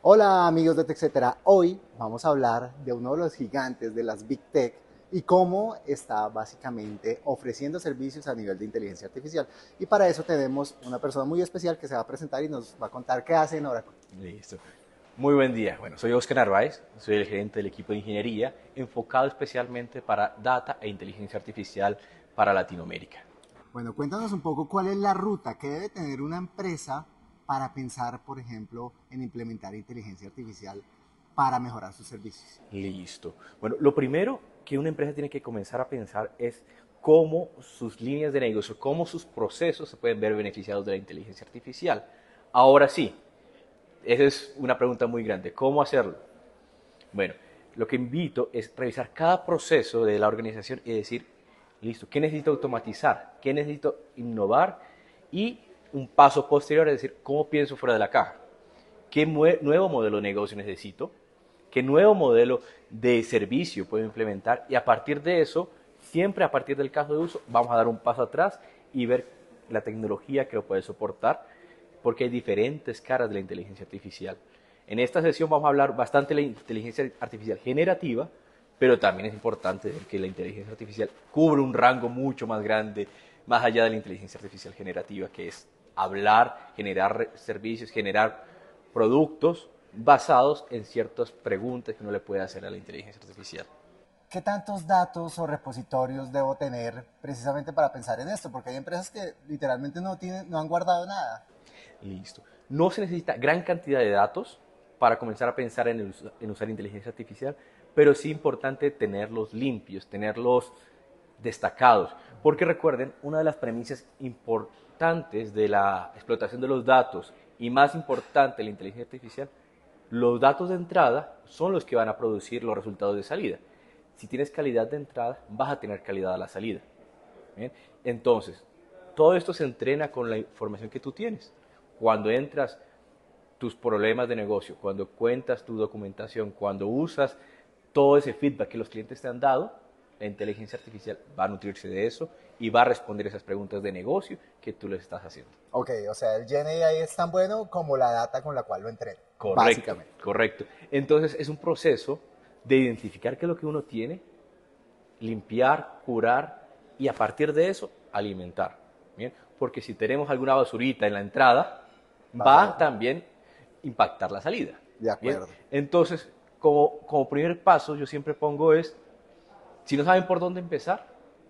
Hola amigos de TechCetera, hoy vamos a hablar de uno de los gigantes de las Big Tech y cómo está básicamente ofreciendo servicios a nivel de inteligencia artificial. Y para eso tenemos una persona muy especial que se va a presentar y nos va a contar qué hace en Oracle. Listo. Muy buen día. Bueno, soy Oscar Narváez, soy el gerente del equipo de ingeniería enfocado especialmente para data e inteligencia artificial para Latinoamérica. Bueno, cuéntanos un poco cuál es la ruta que debe tener una empresa para pensar, por ejemplo, en implementar inteligencia artificial para mejorar sus servicios. Listo. Bueno, lo primero que una empresa tiene que comenzar a pensar es cómo sus líneas de negocio, cómo sus procesos se pueden ver beneficiados de la inteligencia artificial. Ahora sí, esa es una pregunta muy grande. ¿Cómo hacerlo? Bueno, lo que invito es revisar cada proceso de la organización y decir, listo, ¿qué necesito automatizar? ¿Qué necesito innovar? Y un paso posterior es decir, ¿cómo pienso fuera de la caja? ¿Qué nuevo modelo de negocio necesito? ¿Qué nuevo modelo de servicio puedo implementar? Y a partir de eso, siempre a partir del caso de uso, vamos a dar un paso atrás y ver la tecnología que lo puede soportar, porque hay diferentes caras de la inteligencia artificial. En esta sesión vamos a hablar bastante de la inteligencia artificial generativa, pero también es importante ver que la inteligencia artificial cubre un rango mucho más grande, más allá de la inteligencia artificial generativa, que es hablar, generar servicios, generar productos basados en ciertas preguntas que uno le puede hacer a la inteligencia artificial. ¿Qué tantos datos o repositorios debo tener precisamente para pensar en esto? Porque hay empresas que literalmente no han guardado nada. Listo. No se necesita gran cantidad de datos para comenzar a pensar en usar inteligencia artificial, pero sí es importante tenerlos limpios, tenerlos destacados. Porque recuerden, una de las premisas importantes de la explotación de los datos y más importante de la inteligencia artificial, los datos de entrada son los que van a producir los resultados de salida. Si tienes calidad de entrada, vas a tener calidad a la salida. ¿Bien? Entonces, todo esto se entrena con la información que tú tienes. Cuando entras tus problemas de negocio, cuando cuentas tu documentación, cuando usas todo ese feedback que los clientes te han dado, la inteligencia artificial va a nutrirse de eso y va a responder esas preguntas de negocio que tú les estás haciendo. Ok, o sea, el GenAI es tan bueno como la data con la cual lo entreno, Correcto, básicamente. correcto. Entonces es un proceso de identificar qué es lo que uno tiene, limpiar, curar y a partir de eso alimentar. ¿Bien? Porque si tenemos alguna basurita en la entrada, va Bájalo. también impactar la salida. De ¿Bien? acuerdo. Entonces, como primer paso, yo siempre pongo es, si no saben por dónde empezar,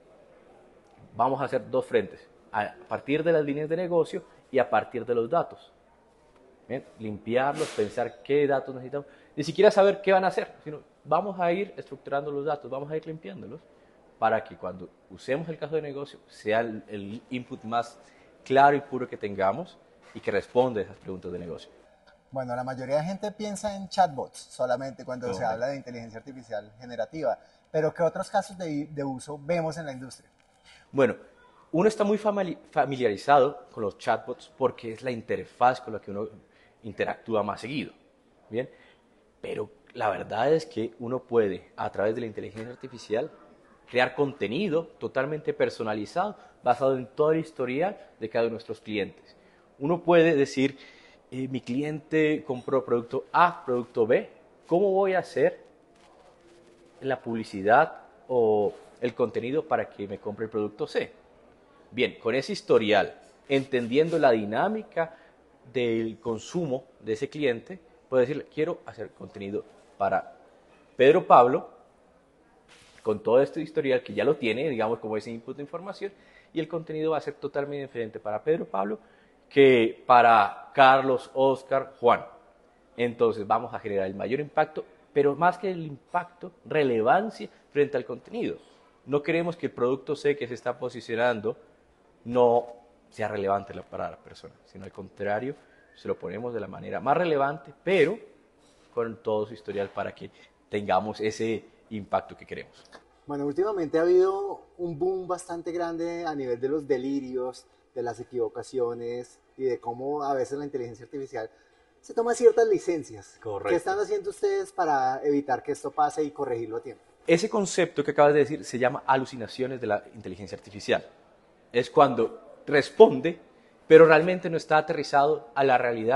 vamos a hacer dos frentes, a partir de las líneas de negocio y a partir de los datos. ¿Bien? Limpiarlos, pensar qué datos necesitamos, ni siquiera saber qué van a hacer, sino vamos a ir estructurando los datos, vamos a ir limpiándolos para que cuando usemos el caso de negocio sea el input más claro y puro que tengamos y que responda a esas preguntas de negocio. Bueno, la mayoría de gente piensa en chatbots solamente cuando se habla Correcto. de inteligencia artificial generativa, pero ¿qué otros casos de uso vemos en la industria? Bueno, uno está muy familiarizado con los chatbots porque es la interfaz con la que uno interactúa más seguido. Bien, pero la verdad es que uno puede, a través de la inteligencia artificial, crear contenido totalmente personalizado basado en todo el historial de cada uno de nuestros clientes. Uno puede decir, mi cliente compró producto A, producto B, ¿cómo voy a hacer la publicidad o el contenido para que me compre el producto C? Bien, con ese historial, entendiendo la dinámica del consumo de ese cliente, puedo decirle, quiero hacer contenido para Pedro Pablo, con todo este historial que ya lo tiene, digamos, como ese input de información, y el contenido va a ser totalmente diferente para Pedro Pablo que para Carlos, Oscar, Juan. Entonces vamos a generar el mayor impacto, pero más que el impacto, relevancia frente al contenido. No queremos que el producto C que se está posicionando no sea relevante para la persona, sino al contrario, se lo ponemos de la manera más relevante, pero con todo su historial para que tengamos ese impacto que queremos. Bueno, últimamente ha habido un boom bastante grande a nivel de los delirios, de las equivocaciones y de cómo a veces la inteligencia artificial se toma ciertas licencias. ¿Qué están Correcto. haciendo ustedes para evitar que esto pase y corregirlo a tiempo? Ese concepto que acabas de decir se llama alucinaciones de la inteligencia artificial. Es cuando responde, pero realmente no está aterrizado a la realidad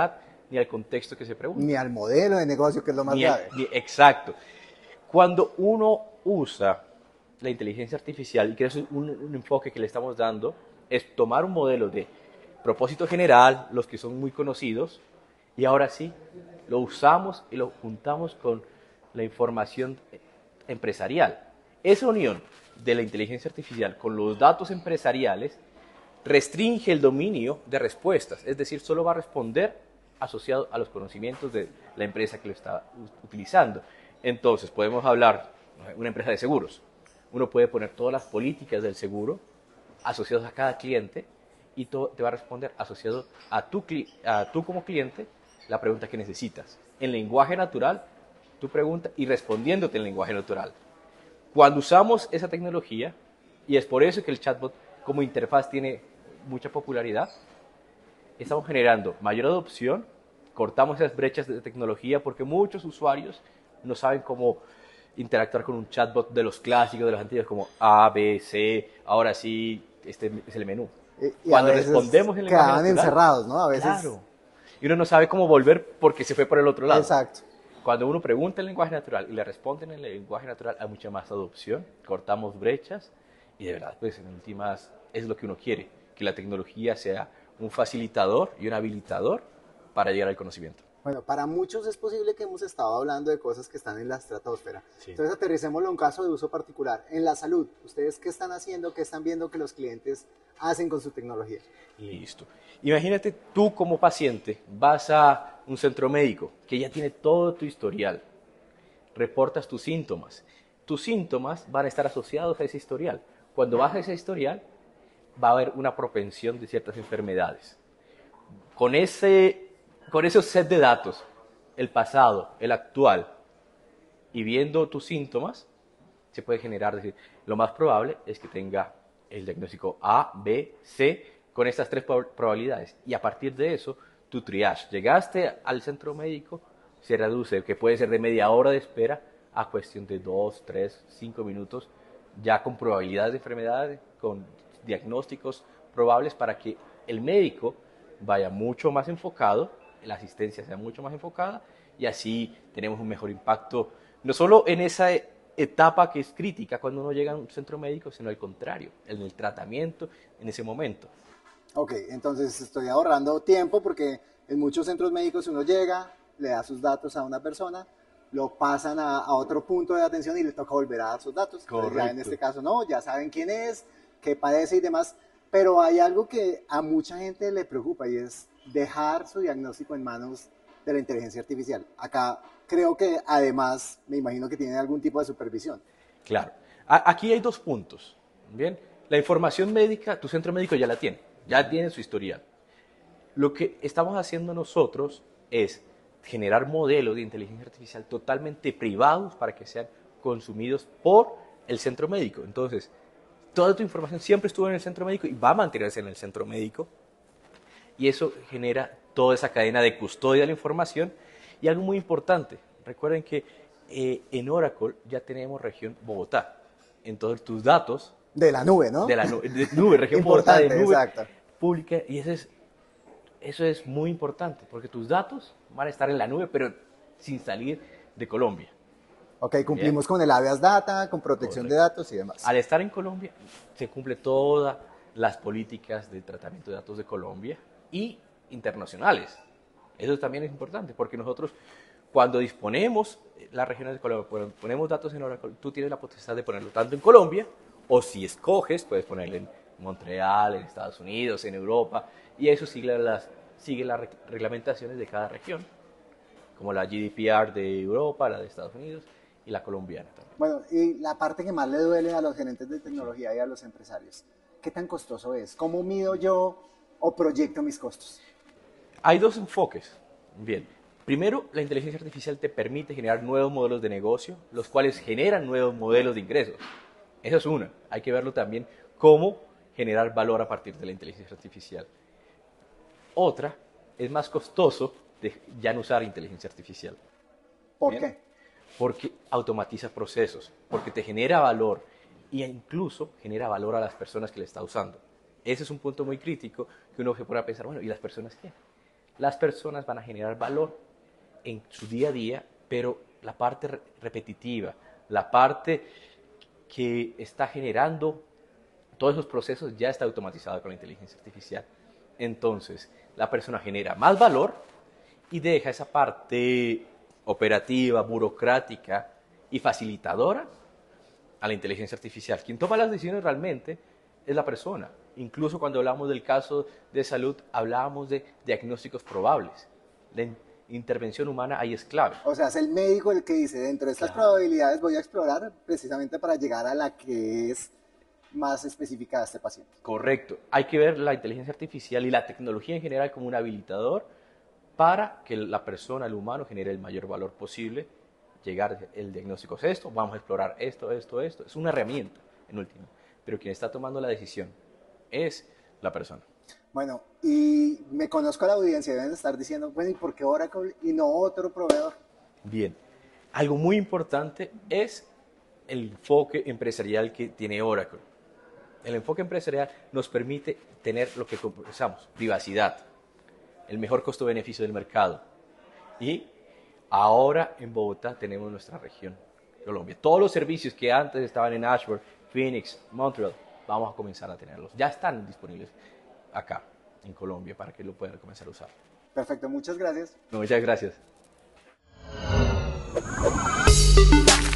ni al contexto que se pregunta. Ni al modelo de negocio, que es lo más grave. Exacto. Cuando uno usa la inteligencia artificial, y que eso es un enfoque que le estamos dando, es tomar un modelo de propósito general, los que son muy conocidos, y ahora sí, lo usamos y lo juntamos con la información empresarial. Esa unión de la inteligencia artificial con los datos empresariales restringe el dominio de respuestas, es decir, solo va a responder asociado a los conocimientos de la empresa que lo está utilizando. Entonces, podemos hablar de una empresa de seguros. Uno puede poner todas las políticas del seguro asociadas a cada cliente y todo te va a responder asociado a tú como cliente la pregunta que necesitas. En lenguaje natural, tu pregunta y respondiéndote en lenguaje natural. Cuando usamos esa tecnología, y es por eso que el chatbot como interfaz tiene mucha popularidad, estamos generando mayor adopción, cortamos esas brechas de tecnología porque muchos usuarios no saben cómo interactuar con un chatbot de los clásicos, de los antiguos, como A, B, C, ahora sí, este es el menú. Y Cuando a veces respondemos en lenguaje quedaban natural, encerrados, ¿no? A veces. claro, y uno no sabe cómo volver porque se fue por el otro lado. Exacto. Cuando uno pregunta en lenguaje natural y le responden en el lenguaje natural, hay mucha más adopción, cortamos brechas y de verdad, pues en últimas es lo que uno quiere, que la tecnología sea un facilitador y un habilitador para llegar al conocimiento. Bueno, para muchos es posible que hemos estado hablando de cosas que están en la estratosfera. Sí. Entonces aterricémoslo a un caso de uso particular. En la salud, ¿ustedes qué están haciendo, qué están viendo que los clientes hacen con su tecnología? Listo. Imagínate tú como paciente vas a un centro médico que ya tiene todo tu historial, reportas tus síntomas. Tus síntomas van a estar asociados a ese historial. Cuando vas a ese historial va a haber una propensión de ciertas enfermedades. Con esos set de datos, el pasado, el actual, y viendo tus síntomas, se puede generar, es decir, lo más probable es que tenga el diagnóstico A, B, C, con estas tres probabilidades. Y a partir de eso, tu triage. Llegaste al centro médico, se reduce, que puede ser de media hora de espera, a cuestión de 2, 3, 5 minutos, ya con probabilidades de enfermedades, con diagnósticos probables para que el médico vaya mucho más enfocado, la asistencia sea mucho más enfocada y así tenemos un mejor impacto, no solo en esa etapa que es crítica cuando uno llega a un centro médico, sino al contrario, en el tratamiento en ese momento. Ok, entonces estoy ahorrando tiempo porque en muchos centros médicos uno llega, le da sus datos a una persona, lo pasan a otro punto de atención y le toca volver a dar sus datos. Entonces ya en este caso no, ya saben quién es, qué padece y demás. Pero hay algo que a mucha gente le preocupa y es dejar su diagnóstico en manos de la inteligencia artificial. Acá creo que además me imagino que tienen algún tipo de supervisión. Claro. Aquí hay dos puntos. Bien, la información médica, tu centro médico ya tiene su historial. Lo que estamos haciendo nosotros es generar modelos de inteligencia artificial totalmente privados para que sean consumidos por el centro médico. Entonces, toda tu información siempre estuvo en el centro médico y va a mantenerse en el centro médico. Y eso genera toda esa cadena de custodia de la información. Y algo muy importante, recuerden que en Oracle ya tenemos región Bogotá. Entonces, tus datos... De la nube, ¿no? De la nube, región Bogotá de nube exacto. Pública. Y eso es muy importante, porque tus datos van a estar en la nube, pero sin salir de Colombia. Ok, cumplimos con el habeas data, con protección de datos y demás. Al estar en Colombia, se cumple todas las políticas de tratamiento de datos de Colombia y internacionales. Eso también es importante, porque nosotros, cuando disponemos las regiones de Colombia, ponemos datos en Oracle, tú tienes la potestad de ponerlo tanto en Colombia, o si escoges, puedes ponerlo en Montreal, en Estados Unidos, en Europa, y eso sigue las reglamentaciones de cada región, como la GDPR de Europa, la de Estados Unidos y la colombiana también. Bueno, y la parte que más le duele a los gerentes de tecnología y a los empresarios, ¿qué tan costoso es? ¿Cómo mido yo o proyecto mis costos? Hay dos enfoques. Bien, primero, la inteligencia artificial te permite generar nuevos modelos de negocio, los cuales generan nuevos modelos de ingresos. Esa es una. Hay que verlo también cómo generar valor a partir de la inteligencia artificial. Otra, es más costoso de ya no usar inteligencia artificial. ¿Por ¿Bien? qué? Porque automatiza procesos, porque te genera valor e incluso genera valor a las personas que le está usando. Ese es un punto muy crítico que uno se pone a pensar, bueno, ¿y las personas qué? las personas van a generar valor en su día a día, pero la parte repetitiva, la parte que está generando todos esos procesos ya está automatizado con la inteligencia artificial. Entonces, la persona genera más valor y deja esa parte operativa, burocrática y facilitadora a la inteligencia artificial. Quien toma las decisiones realmente es la persona. Incluso cuando hablamos del caso de salud, hablábamos de diagnósticos probables. La intervención humana ahí es clave. O sea, es el médico el que dice, dentro de estas probabilidades voy a explorar precisamente para llegar a la que es más específica de este paciente. Correcto. Hay que ver la inteligencia artificial y la tecnología en general como un habilitador para que la persona, el humano, genere el mayor valor posible. Llegar, el diagnóstico es esto, vamos a explorar esto. Es una herramienta, en última. Pero quien está tomando la decisión es la persona. Bueno, y me conozco a la audiencia, deben estar diciendo, bueno, ¿y por qué Oracle y no otro proveedor? Bien. Algo muy importante es el enfoque empresarial que tiene Oracle. El enfoque empresarial nos permite tener lo que conversamos, privacidad, el mejor costo-beneficio del mercado. Y ahora en Bogotá tenemos nuestra región, Colombia. Todos los servicios que antes estaban en Ashburn, Phoenix, Montreal, vamos a comenzar a tenerlos. Ya están disponibles acá, en Colombia, para que lo puedan comenzar a usar. Perfecto, muchas gracias. Muchas gracias.